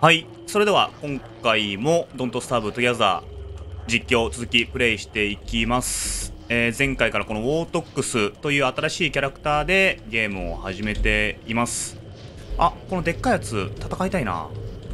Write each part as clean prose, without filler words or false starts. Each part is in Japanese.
はい、それでは今回も「Don't Starve Together」実況続きプレイしていきます。前回からこのウォートックスという新しいキャラクターでゲームを始めています。あ、このでっかいやつ戦いたいな。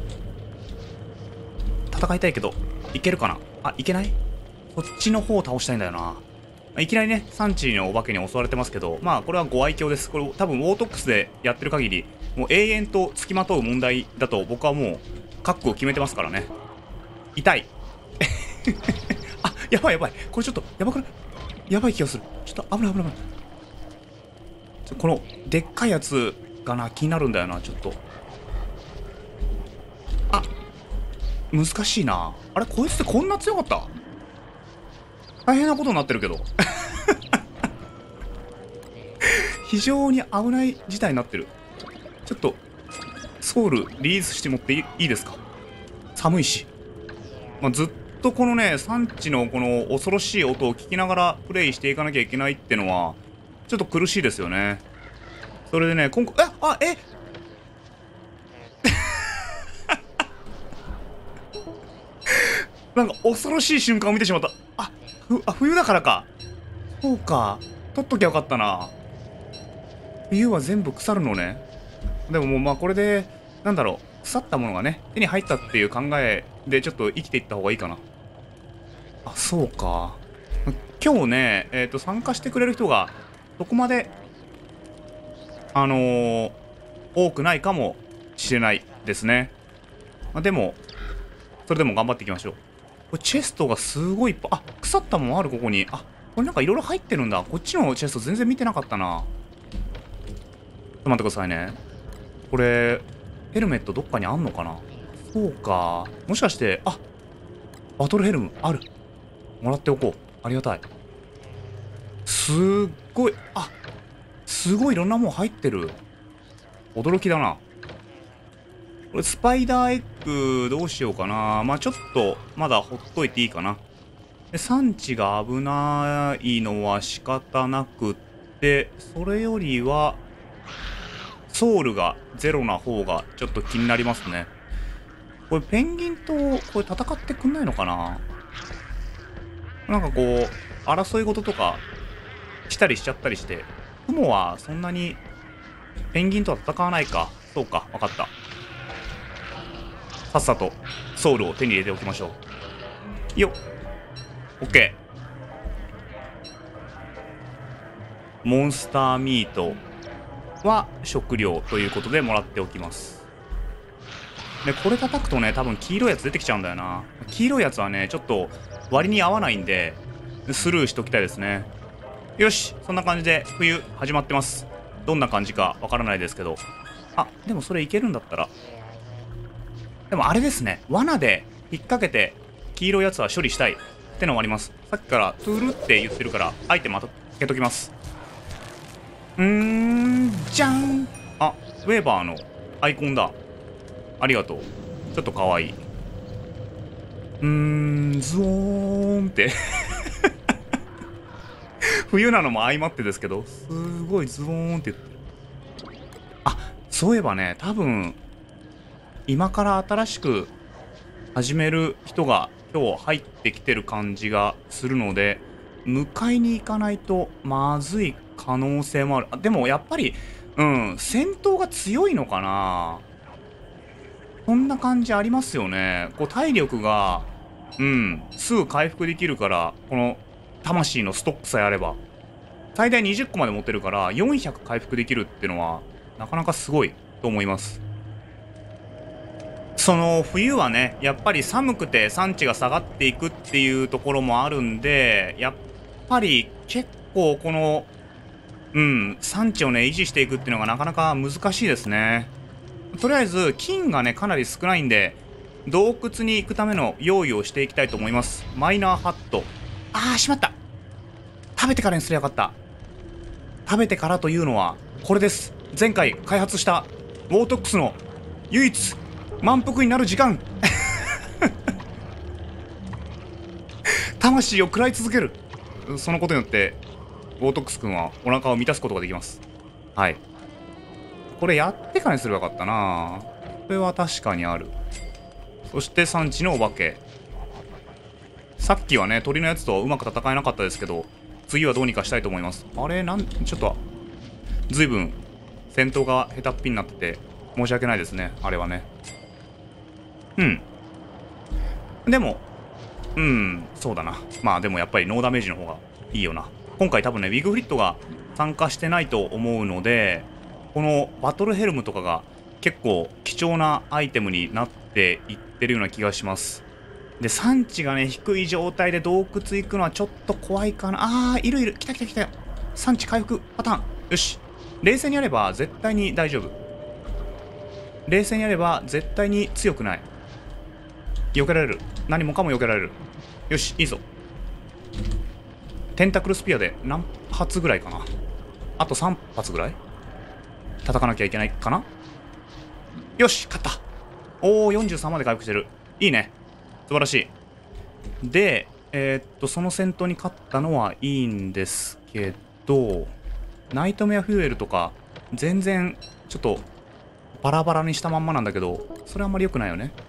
戦いたいけどいけるかな。あ、いけない。こっちの方を倒したいんだよな。いきなりね、産地のお化けに襲われてますけど、まあこれはご愛嬌です。これ多分ウォートックスでやってる限りもう永遠と付きまとう問題だと僕はもう覚悟を決めてますからね。痛いあ、やばいやばい、これちょっとやばくない？やばい気がする。ちょっと危ない危ない危ない。このでっかいやつがな、気になるんだよな。ちょっとあ、難しいな。あれ、こいつってこんな強かった？大変なことになってるけど非常に危ない事態になってる。ちょっとソウルリリースしてもっていいですか？寒いし、まあ、ずっとこのね産地のこの恐ろしい音を聞きながらプレイしていかなきゃいけないってのはちょっと苦しいですよね。それでね、今回なんか恐ろしい瞬間を見てしまった。冬だからか。そうか、取っときゃよかったな。冬は全部腐るのね。でももうまあこれでなんだろう、腐ったものがね手に入ったっていう考えでちょっと生きていった方がいいかな。あ、そうか。今日ね、参加してくれる人がそこまで多くないかもしれないですね。でもそれでも頑張っていきましょう。これチェストがすごいいっぱい。あ、腐ったもんある。ここに。あ、これなんかいろいろ入ってるんだ。こっちのチェスト全然見てなかったな。ちょっと待ってくださいね。これヘルメットどっかにあんのかな。そうか、もしかして、あ、バトルヘルムある。もらっておこう。ありがたい。すっごい、あ、すごいいろんなもん入ってる。驚きだな。これスパイダーエッグどうしようかな。まあちょっとまだほっといていいかな。で、産地が危ないのは仕方なくって、それよりはソウルがゼロな方がちょっと気になりますね。これペンギンとこれ戦ってくんないのかな。なんかこう争い事とかしたりしちゃったりして、雲はそんなにペンギンとは戦わないか。そうか、分かった。さっさとソウルを手に入れておきましょう。よっ、オッケー。モンスターミートは食料ということでもらっておきます。で、これ叩くとね、多分黄色いやつ出てきちゃうんだよな。黄色いやつはねちょっと割に合わないんでスルーしときたいですね。よし、そんな感じで冬始まってます。どんな感じかわからないですけど。あ、でもそれいけるんだったら。でもあれですね、罠で引っ掛けて黄色いやつは処理したいってのもあります。さっきからトゥールって言ってるからアイテム開けときます。じゃん。あ、ウェーバーのアイコンだ。ありがとう。ちょっとかわいい。ズオーンって冬なのも相まってですけど、すごいズオーンって言ってる。あ、そういえばね、多分今から新しく始める人が今日入ってきてる感じがするので、迎えに行かないとまずい可能性もある。でもやっぱり戦闘が強いのかな。そんな感じありますよね。こう体力がすぐ回復できるから、この魂のストックさえあれば最大20個まで持ってるから400回復できるってのはなかなかすごいと思います。その冬はね、やっぱり寒くて産地が下がっていくっていうところもあるんで、やっぱり結構この産地をね維持していくっていうのがなかなか難しいですね。とりあえず金がねかなり少ないんで、洞窟に行くための用意をしていきたいと思います。マイナーハット。あー、しまった。食べてからにすりゃよかった。食べてからというのはこれです。前回開発したウォートックスの唯一満腹になる時間魂を食らい続ける。そのことによってウォートックス君はお腹を満たすことができます。はい、これやってからにすればよかったな。 これは確かにある。そして産地のお化け。さっきはね、鳥のやつとうまく戦えなかったですけど、次はどうにかしたいと思います。あれ、ちょっと、ずいぶん、戦闘が下手っぴになってて、申し訳ないですね、あれはね。うん。でも、そうだな。まあでもやっぱりノーダメージの方がいいよな。今回多分ね、ウィグフリットが参加してないと思うので、このバトルヘルムとかが結構貴重なアイテムになっていってるような気がします。で、産地がね、低い状態で洞窟行くのはちょっと怖いかな。いる。来た来たよ。産地回復パターン。よし。冷静にやれば絶対に大丈夫。冷静にやれば絶対に強くない。避けられる。何もかも避けられる。よし、いいぞ。テンタクルスピアで何発ぐらいかな。あと3発ぐらい叩かなきゃいけないかな。よし、勝った。おー、43まで回復してる。いいね。素晴らしい。で、その戦闘に勝ったのはいいんですけど、ナイトメアフューエルとか、全然、ちょっと、バラバラにしたまんまなんだけど、それあんまり良くないよね。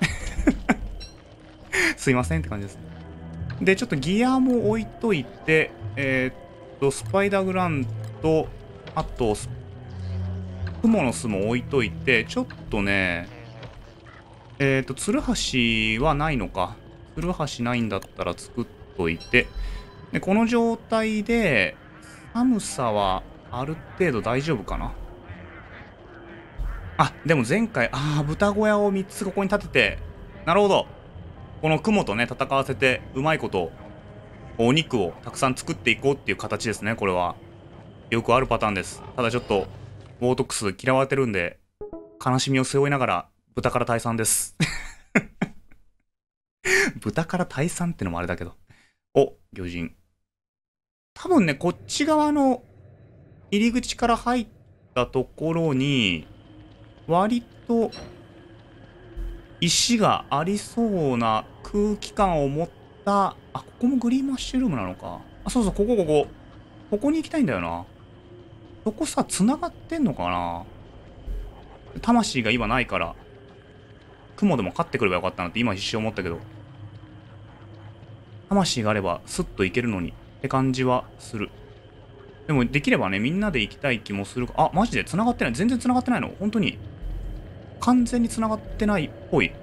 すいませんって感じですね。で、ちょっとギアも置いといて、スパイダーグランと、あと、クモの巣も置いといて、ちょっとね、ツルハシはないのか。ツルハシないんだったら作っといて。で、この状態で、寒さはある程度大丈夫かな。あ、でも前回、豚小屋を3つここに立てて、なるほど。この雲とね、戦わせて、うまいこと、お肉をたくさん作っていこうっていう形ですね、これは。よくあるパターンです。ただちょっと、ボートックス嫌われてるんで、悲しみを背負いながら、豚から退散です。豚から退散ってのもあれだけど。お、魚人。多分ね、こっち側の入り口から入ったところに、割と、石がありそうな空気感を持った、ここもグリーンマッシュルームなのか。そうそう、ここ。ここに行きたいんだよな。そこさ、繋がってんのかな。魂が今ないから、雲でも勝ってくればよかったなって今一瞬思ったけど。魂があればスッといけるのにって感じはする。でもできればね、みんなで行きたい気もする。マジで繋がってない。全然繋がってないの。本当に。完全に繋がってないっぽい。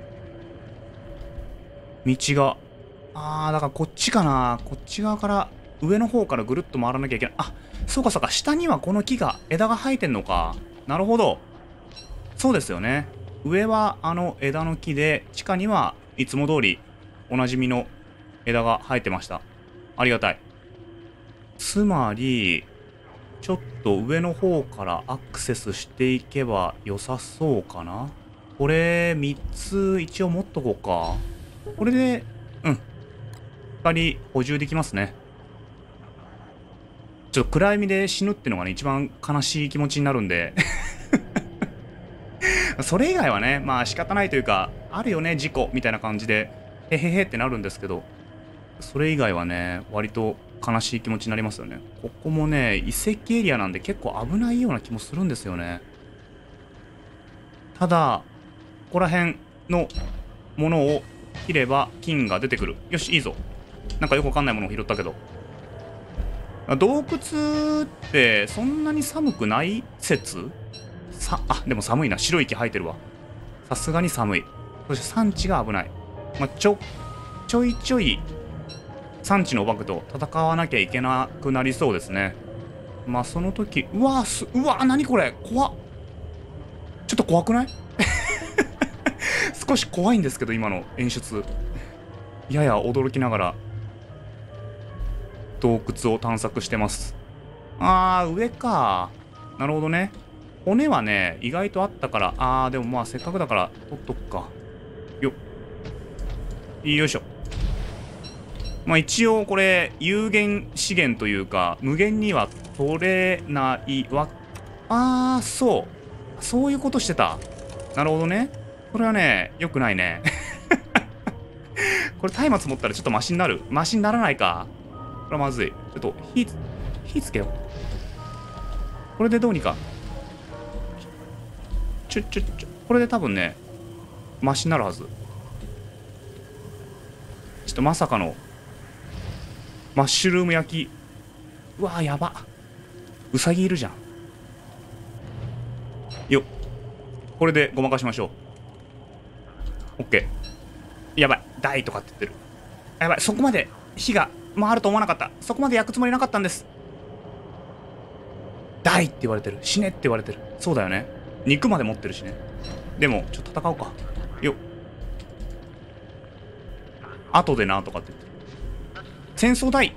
道が。だからこっちかな。こっち側から、上の方からぐるっと回らなきゃいけない。そうか。下にはこの木が、枝が生えてんのか。なるほど。そうですよね。上はあの枝の木で、地下にはいつも通りおなじみの枝が生えてました。ありがたい。つまり、ちょっと上の方からアクセスしていけば良さそうかな。これ3つ一応持っとこうか。これで、光補充できますね。ちょっと暗闇で死ぬってのがね、一番悲しい気持ちになるんで。それ以外はね、まあ仕方ないというか、あるよね、事故みたいな感じで、へへへってなるんですけど、それ以外はね、割と悲しい気持ちになりますよね。ここもね、遺跡エリアなんで結構危ないような気もするんですよね。ただ、ここら辺のものを切れば金が出てくる。よし、いいぞ。なんかよくわかんないものを拾ったけど。洞窟ってそんなに寒くない説？でも寒いな。白い木生えてるわ。さすがに寒い。そして産地が危ない。ちょいちょい産地のお化けと戦わなきゃいけなくなりそうですね。その時、うわ、何これ怖っ。ちょっと怖くない？少し怖いんですけど、今の演出。やや驚きながら、洞窟を探索してます。上か。なるほどね。骨はね、意外とあったから、でもせっかくだから取っとくか。よいしょ。一応これ、有限資源というか、無限には取れないわ。そういうことしてた。なるほどね。これはね、良くないね。これ松明持ったらちょっとマシになる。マシにならないか。これはまずい。ちょっと火つけよう。これでどうにか。これで多分ね、 マシになるはず。ちょっとまさかのマッシュルーム焼き。うわーやば。ウサギいるじゃん。よっ、これでごまかしましょう。オッケー。やばい、大とかって言ってる。やばい、そこまで火が回ると思わなかった。そこまで焼くつもりなかったんです。大って言われてる。死ねって言われてる。そうだよね。肉まで持ってるしね。でもちょっと戦おうか。よっ、後でなとかって言ってる。戦争大。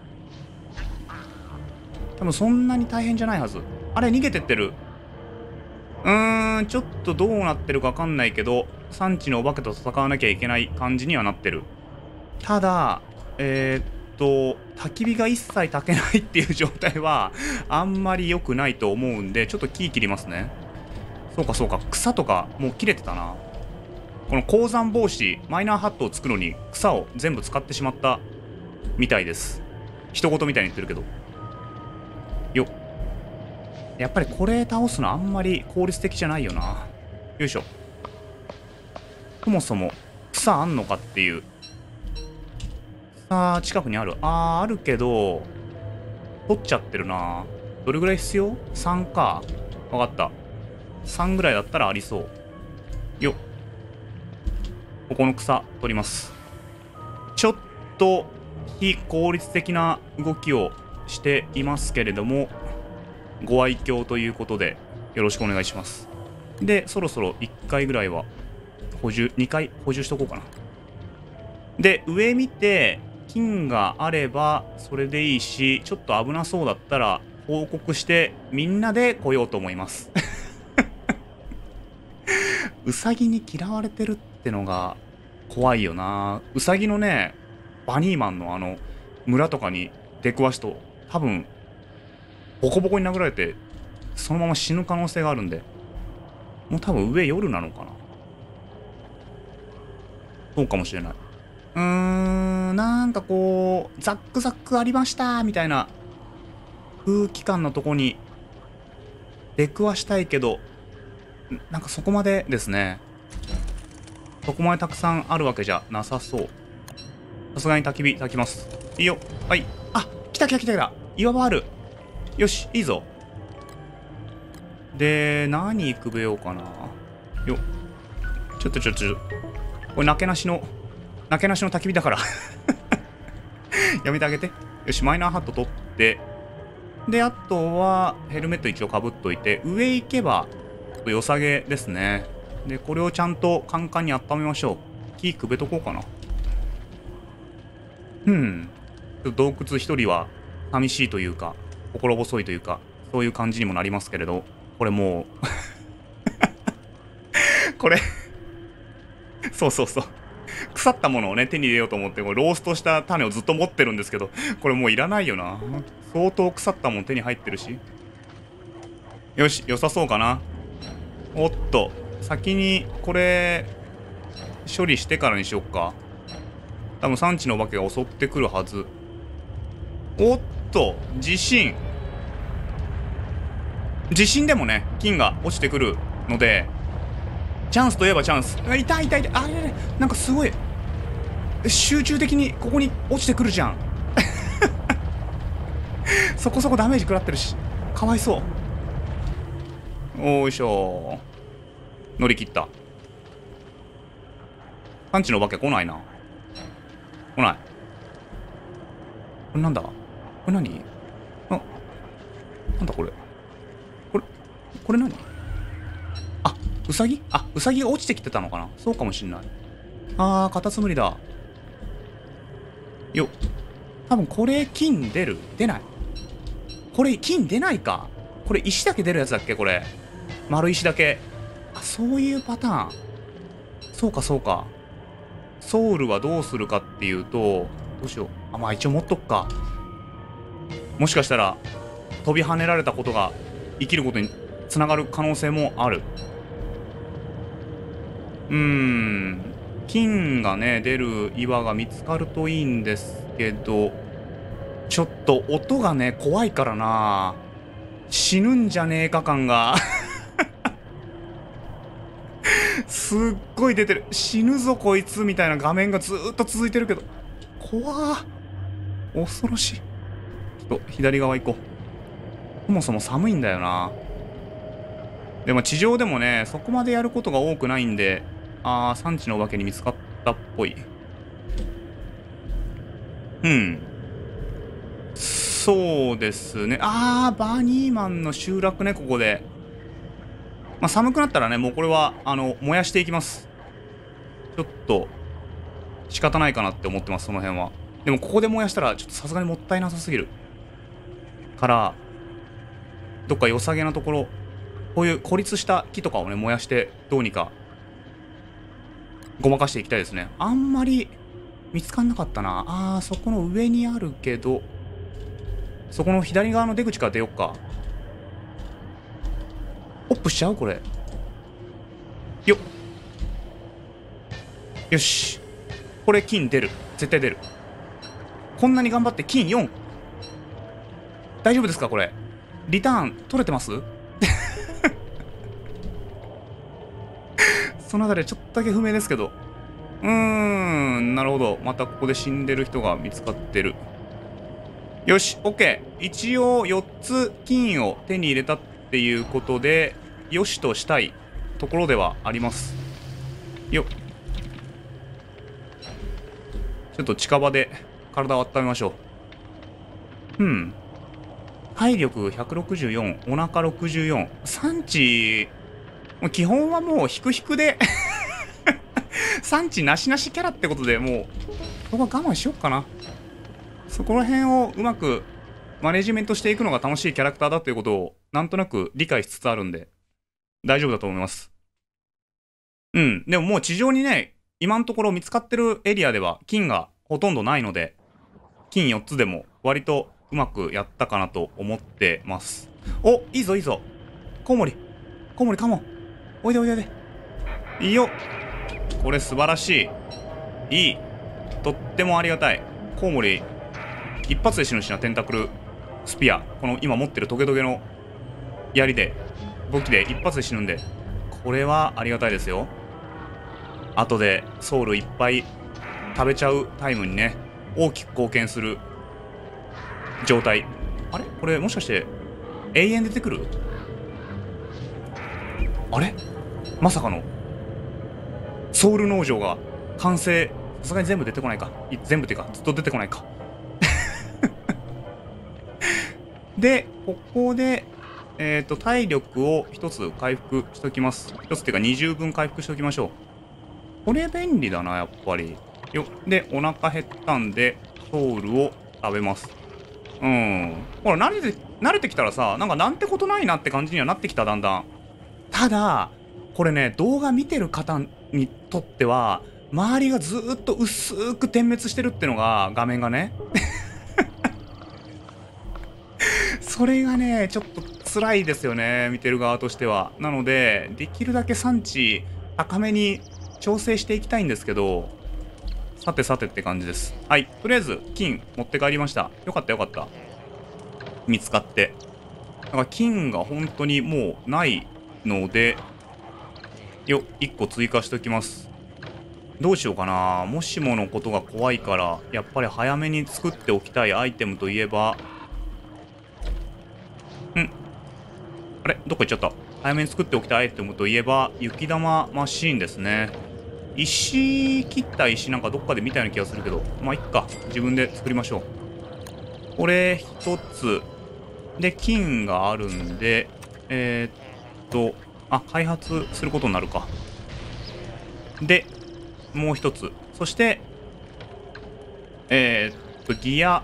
多分そんなに大変じゃないはず。あれ逃げてってる。ちょっとどうなってるか分かんないけど、産地のお化けと戦わなきゃいけない感じにはなってる。ただ焚き火が一切焚けないっていう状態はあんまり良くないと思うんで、ちょっと木切りますね。そうかそうか、草とかもう切れてたな。この鉱山防止マイナーハットを作るのに草を全部使ってしまったみたいです。人事みたいに言ってるけど。よっ、やっぱりこれ倒すのあんまり効率的じゃないよな。よいしょ。そもそも草あんのかっていう。さあ近くにある。あるけど取っちゃってるな。どれぐらい必要？ 3 か。分かった。3ぐらいだったらありそう。よっ、ここの草取ります。ちょっと非効率的な動きをしていますけれども、ご愛嬌ということでよろしくお願いします。でそろそろ1回ぐらいは補充、2回補充しとこうかな。で上見て金があればそれでいいし、ちょっと危なそうだったら報告してみんなで来ようと思いますウサギに嫌われてるってのが怖いよな。ウサギのね、バニーマンの村とかに出くわすと多分ボコボコに殴られてそのまま死ぬ可能性があるんで、もう多分上夜なのかな。そうかもしれない。なんかこうザックザックありましたみたいな空気感のとこに出くわしたいけど、なんかそこまでですね。そこまでたくさんあるわけじゃなさそう。さすがに焚き火焚きます。いいよ。はい。あ、来た来た来た来た。岩場ある。よし、いいぞ。で、何くべようかな。よっ。ちょっと。これ、なけなしの焚き火だから。やめてあげて。よし、マイナーハット取って。で、あとは、ヘルメット一応かぶっといて、上行けば、良さげですね。で、これをちゃんとカンカンに温めましょう。木くべとこうかな。洞窟一人は寂しいというか、心細いというか、そういう感じにもなりますけれど、これもうこれそう。腐ったものをね、手に入れようと思って、これローストした種をずっと持ってるんですけど、これもういらないよな。相当腐ったもん手に入ってるし。よし、良さそうかな。おっと、先にこれ処理してからにしよっか。多分産地のお化けが襲ってくるはず。おっと、地震でもね、金が落ちてくるので、チャンスといえばチャンス。痛い。あれ、なんかすごい集中的にここに落ちてくるじゃんそこそこダメージ食らってるし、かわいそう。おいしょ。乗り切った。産地のお化け来ないな。来ない。これなんだ。これ何。なんだこれ。これ何。ウサギが落ちてきてたのかな。そうかもしんない。カタツムリだ。よ。多分これ金出ない。これ金出ないか。これ石だけ出るやつだっけこれ。丸石だけ。そういうパターン。そうか。ソウルはどうするかっていうと、どうしよう。まあ一応持っとくか。もしかしたら飛び跳ねられたことが生きることにつながる可能性もある。金がね出る岩が見つかるといいんですけど、ちょっと音がね怖いからな。死ぬんじゃねえか感がすっごい出てる。死ぬぞこいつみたいな画面がずーっと続いてるけど、怖ー、恐ろしい。ちょっと左側行こう。そもそも寒いんだよな。でも地上でもね、そこまでやることが多くないんで、産地のお化けに見つかったっぽい。うん。そうですね。バニーマンの集落ね、ここで。まあ、寒くなったらね、もうこれは、燃やしていきます。ちょっと、仕方ないかなって思ってます、その辺は。でも、ここで燃やしたら、ちょっとさすがにもったいなさすぎる。から、どっか良さげなところ、こういう孤立した木とかをね、燃やして、どうにか、ごまかしていきたいですね。あんまり、見つかんなかったな。そこの上にあるけど、そこの左側の出口から出よっか。オップしちゃうこれ。よっ。よし。これ金出る。絶対出る。こんなに頑張って金4。大丈夫ですかこれ。リターン取れてますそのあたりちょっとだけ不明ですけど。なるほど。またここで死んでる人が見つかってる。よし、OK。一応4つ金を手に入れたっていうことで、よしとしたいところではあります。よっ。ちょっと近場で体を温めましょう。体力164、お腹64。産地、基本はもうヒクヒクで産地なしなしキャラってことで、もう、そこは我慢しよっかな。そこら辺をうまくマネジメントしていくのが楽しいキャラクターだということを、なんとなく理解しつつあるんで、大丈夫だと思います。でももう地上にね、今のところ見つかってるエリアでは金がほとんどないので、金4つでも割とうまくやったかなと思ってます。お、いいぞいいぞ。コウモリカモン。おいでおいでおいで。いいよ。これ素晴らしい。いい。とってもありがたい。コウモリ、一発で死ぬしな、テンタクルスピア。この今持ってるトゲトゲの槍で、武器で一発で死ぬんで、これはありがたいですよ。後でソウルいっぱい食べちゃうタイムにね、大きく貢献する状態。あれこれもしかして永遠出てくる？あれまさかのソウル農場が完成。さすがに全部出てこないか。全部っていうかずっと出てこないかでここで体力を一つ回復しときます。一つっていうか20分回復しておきましょう。これ便利だなやっぱり。よでお腹減ったんでソウルを食べます。ほら慣れてきたらさ、なんてことないなって感じにはなってきた、だんだん。ただこれね、動画見てる方にとっては周りがずーっと薄く点滅してるってのが画面がねそれがねちょっと辛いですよね、見てる側としては。なのでできるだけ産地高めに調整していきたいんですけど、さてさてって感じです。はい、とりあえず金持って帰りました。よかったよかった、見つかって。だから金が本当にもうないので、1個追加しておきます。どうしようかな。もしものことが怖いから、やっぱり早めに作っておきたいアイテムといえば、あれどこ行っちゃった。早めに作っておきたいアイテムといえば、雪玉マシーンですね。石切った石なんかどっかで見たような気がするけど、まあいっか、自分で作りましょう。これ一つで金があるんで、開発することになるか。でもう一つ、そしてギア、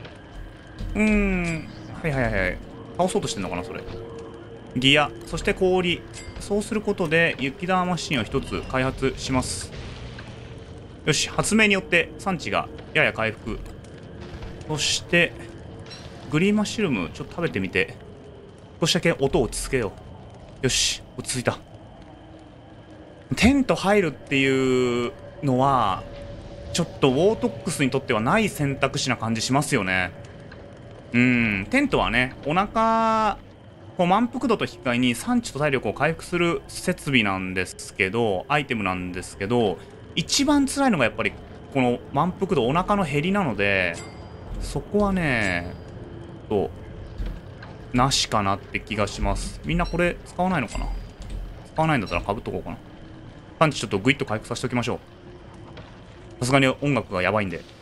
はい倒そうとしてんのかなそれ。ギア、そして氷。そうすることで雪玉マシンを一つ開発します。よし、発明によって産地がやや回復。そしてグリーンマッシュルームちょっと食べてみて、少しだけ音を落ち着けよう。よし、落ち着いた。テント入るっていうのはちょっとウォートックスにとってはない選択肢な感じしますよね。テントはね、お腹こう満腹度と引き換えに産地と体力を回復する設備なんですけど、アイテムなんですけど、一番辛いのがやっぱりこの満腹度、お腹の減りなので、そこはねなしかなって気がします。みんなこれ使わないのかな。使わないんだったら被っとこうかな。産地ちょっとグイッと回復させておきましょう。さすがに音楽がやばいんで。